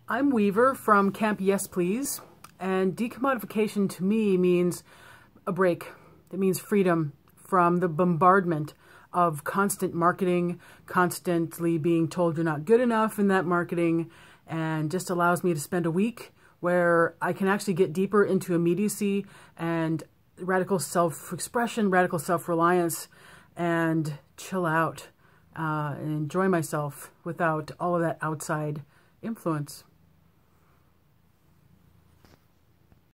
I'm Weaver from Camp Yes Please, and decommodification to me means a break. It means freedom from the bombardment of constant marketing, constantly being told you're not good enough in that marketing, and just allows me to spend a week where I can actually get deeper into immediacy and radical self-expression, radical self-reliance, and chill out and enjoy myself without all of that outside influence.